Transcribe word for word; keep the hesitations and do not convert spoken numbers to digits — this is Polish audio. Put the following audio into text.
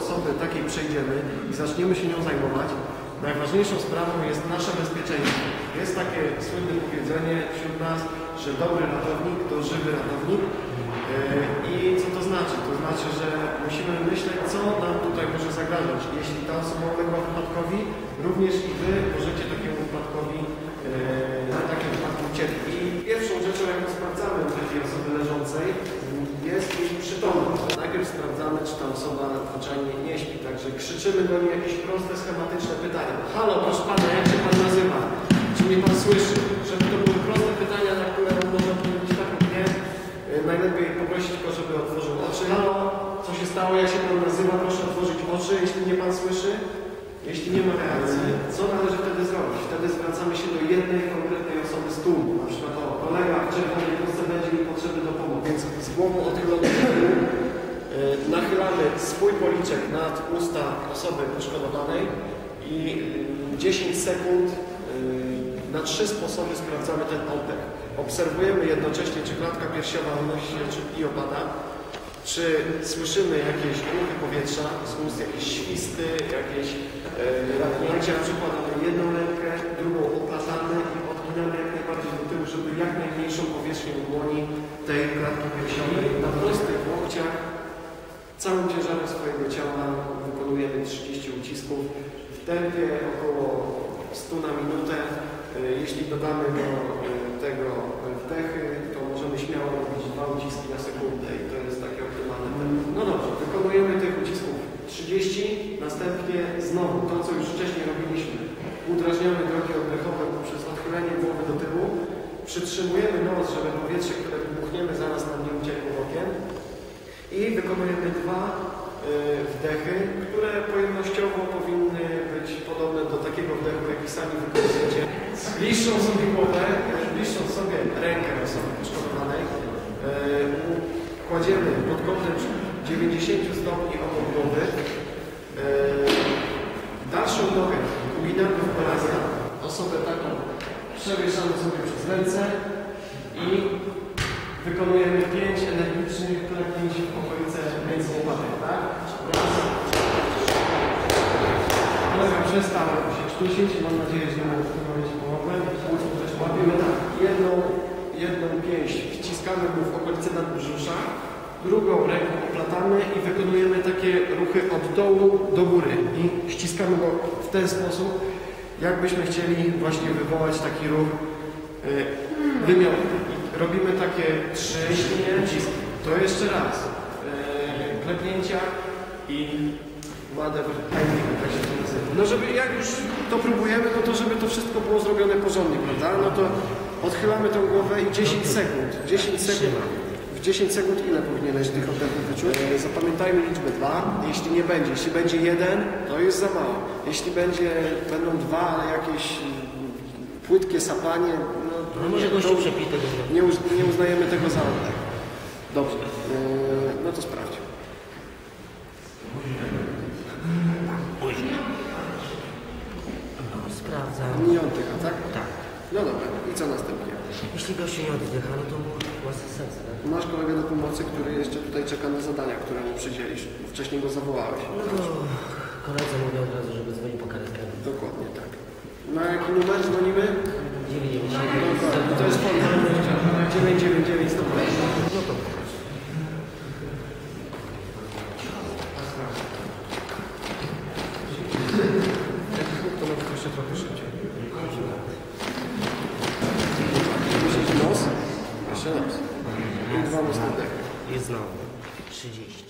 osoby takiej przejdziemy i zaczniemy się nią zajmować, najważniejszą sprawą jest nasze bezpieczeństwo. Jest takie słynne powiedzenie wśród nas, że dobry ratownik to żywy ratownik. I co to znaczy? To znaczy, że musimy myśleć, co nam tutaj może zagrażać. Jeśli ta osoba uległa wypadkowi, również i Wy możecie takiemu wypadkowi, na takim wypadku ucierpieć. I pierwszą rzeczą, jaką sprawdzamy u takiej osoby leżącej, jest jej przytomność. Najpierw sprawdzamy, czy ta osoba zwyczajnie nie śpi, także krzyczymy do niej jakieś proste, schematyczne pytania. Halo, proszę Pana, jak się Pan nazywa? Czy mnie Pan słyszy? Żeby to były proste pytania, na które można odpowiedzieć tak lub nie. Najlepiej poprosić go, żeby otworzył oczy. Halo, co się stało? Jak się Pan nazywa? Proszę otworzyć oczy, jeśli mnie Pan słyszy. Jeśli nie ma reakcji, co należy wtedy zrobić? Wtedy zwracamy się do jednej konkretnej osoby z tłumu. Na przykład o, kolega w czerwonej bluzce będzie mi potrzebny do pomocy. Więc z głową odchyloną do tyłu nachylamy swój policzek nad usta osoby poszkodowanej i dziesięć sekund na trzy sposoby sprawdzamy ten oddech. Obserwujemy jednocześnie, czy klatka piersiowa unosi się, czy i opada, czy słyszymy jakieś ruchy powietrza z ust, jakieś świsty, jakieś rachnięcia. Przykładamy jedną rękę, drugą oplatamy i odpinamy jak najbardziej do tyłu, żeby jak najmniejszą powierzchnię dłoni tej klatki piersiowej na prostych łokciach. Całym ciężarem swojego ciała wykonujemy trzydzieści ucisków w tempie około stu na minutę. Jeśli dodamy do tego wdechy, to możemy śmiało robić dwa uciski na sekundę i to jest takie optymalne tempo. No dobrze, wykonujemy tych ucisków trzydzieści, następnie znowu to, co już wcześniej robiliśmy. Udrażniamy drogi oddechowe poprzez odchylenie głowy do tyłu, przytrzymujemy nos, żeby powietrze, które wybuchniemy, zaraz nam nie uciekło bokiem i wykonujemy dwa wdechy, które pojemnościowo powinny być podobne do takiego wdechu, jaki sami wykonujecie. Bliższą sobie głowę, bliższą sobie rękę osoby poszkodowanej kładziemy pod kątem dziewięćdziesięciu stopni obok głowy. Dalszą nogę uginamy w kolana. Osobę taką przewieszamy sobie przez ręce i wykonujemy pięć energicznych klepnięć w okolice ręki łopatek, tak? Raz. Kolega przestał się krztusić. Mam nadzieję, że mu w tym momencie pomogłem. Łapiemy tak. Jedną, jedną pięść wciskamy mu w okolice nadbrzusza, drugą ręką oplatamy i wykonujemy takie ruchy od dołu do góry. I ściskamy go w ten sposób, jakbyśmy chcieli właśnie wywołać taki ruch yy, wymiotu. Robimy takie trzy uciski. To jeszcze raz. Yy, klepnięcia i manewr timing, tak się to nazywa. No żeby jak już to próbujemy, no to żeby to wszystko było zrobione porządnie, prawda? No to odchylamy tą głowę i dziesięć sekund. dziesięć sekund. W dziesięć sekund ile powinieneś tych oddechów wyczuć? Yy, zapamiętajmy liczbę dwa. Jeśli nie będzie, jeśli będzie jeden, to jest za mało. Jeśli będzie, będą dwa, ale jakieś płytkie sapanie, no, no może gościu przepite. Nie, uz nie uznajemy tego za oddech. Dobrze, yy, no to sprawdź. No, sprawdzam. Nie oddycha, tak? Tak. No dobra, i co następnie? Jeśli gościu nie oddycha, no to ma sens, tak? Masz kolegę do pomocy, który jeszcze tutaj czeka na zadania, które mu przydzielisz. Wcześniej go zawołałeś. No to koledze mówię od razu, żeby dzwonił po karetkę. Dokładnie tak. Na jaki numer dzwonimy? dziewięć dziewięć dziewięć. No to jest font dziewięć dziewięć dziewięć. No to to nawet jeszcze trochę szybciej. Myślisz nos? Jeszcze nos. I dwa mocne dechy. jest znowu trzydzieści.